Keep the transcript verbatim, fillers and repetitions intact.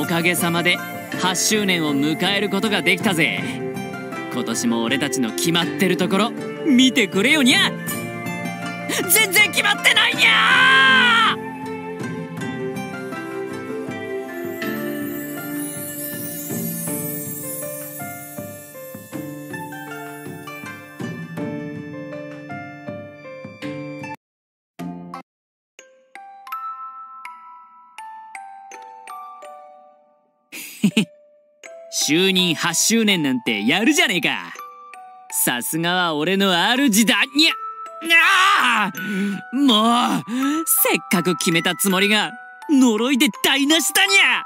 おかげさまではっしゅうねんを迎えることができたぜ。今年も俺たちの決まってるところ見てくれよにゃ。全然決まってないにゃー。就任はっしゅうねんなんてやるじゃねえか。さすがは俺の主だにゃ。ああ、もうせっかく決めたつもりが呪いで台無しだにゃ。